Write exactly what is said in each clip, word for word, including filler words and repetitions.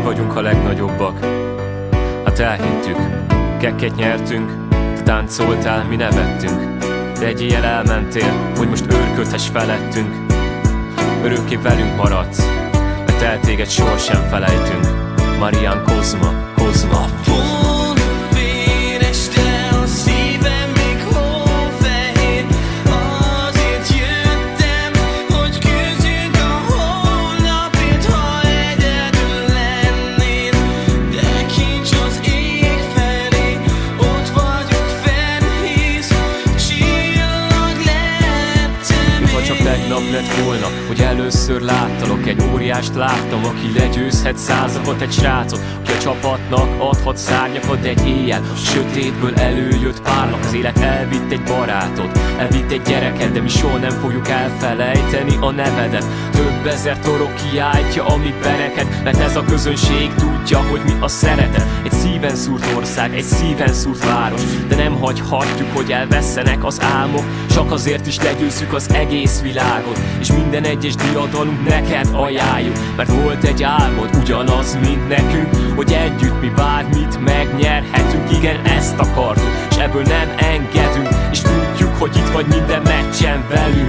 vagyunk a legnagyobbak. Hát elhittük, kekket nyertünk, te táncoltál, mi nevettünk. De egy éjjel elmentél, hogy most őrködhess felettünk. Örökké velünk maradsz, mert el téged sohasem felejtünk. Marian Cozma, Cozma. Lett volna, hogy először láttalak, egy óriást láttam, aki legyőzhet százakat, egy srácot, aki a csapatnak adhat szárnyakat, de egy éjjel a sötétből előjött párnak. Az élet elvitt egy barátot, elvitt egy gyereket, de mi soha nem fogjuk elfelejteni a nevedet. Több ezer torok kiáltja a mi bereket, mert ez a közönség tudja, hogy mi a szeretet. Egy szíven szúrt ország, egy szíven szúrt város, de nem hagyhatjuk, hogy elvesszenek az álmok. Csak azért is legyőzzük az egész világot, és minden egyes diadalunk neked ajánljuk. Mert volt egy álmod, ugyanaz, mint nekünk, hogy együtt mi bármit megnyerhetünk. Igen, ezt akartuk, és ebből nem engedünk, és tudjuk, hogy itt vagy minden meccsen velünk.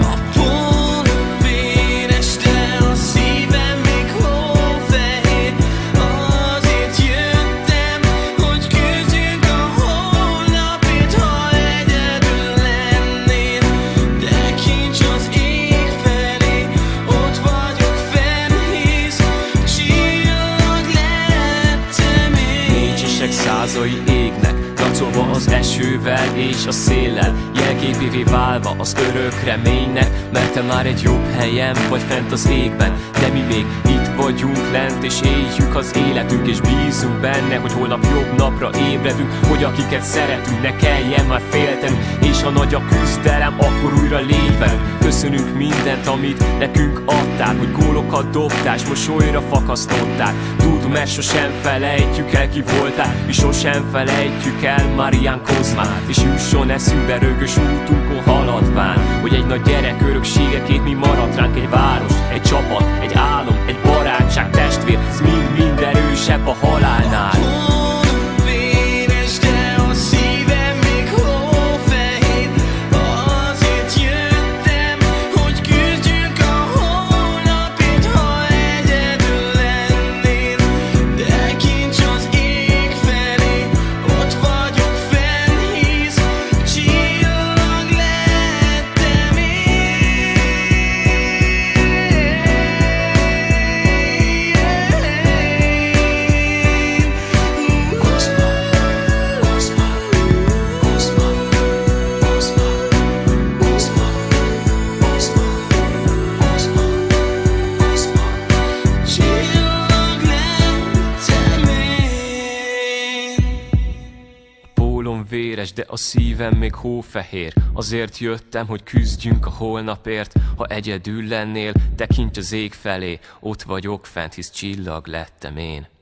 Százai égnek, táncolva az esővel és a széllel, jelképévé válva az örök reménynek. Mert te már egy jobb helyen vagy fent az égben, de mi még itt vagyunk lent, és éljük az életünk, és bízunk benne, hogy holnap jobb napra ébredünk, hogy akiket szeretünk ne kelljen már féltenünk, és ha nagy a küzdelem, akkor újra légy velünk. Köszönünk mindent, amit nekünk adtál, hogy gólokat dobtál, s mosolyra fakasztottál. Tudom, mert sosem felejtjük el, ki voltál, mi sosem felejtjük el Marian Cozmát, és jusson eszünkbe rögös útunkon haladván, hogy egy nagy gyerek örökségeként mi maradt ránk. Egy város, egy csapat, egy álom, egy barátság, testvér, ez mind-mind erősebb a halálnál. Véres, de a szívem még hófehér. Azért jöttem, hogy küzdjünk a holnapért. Ha egyedül lennél, tekints az ég felé, ott vagyok fent, hisz csillag lettem én.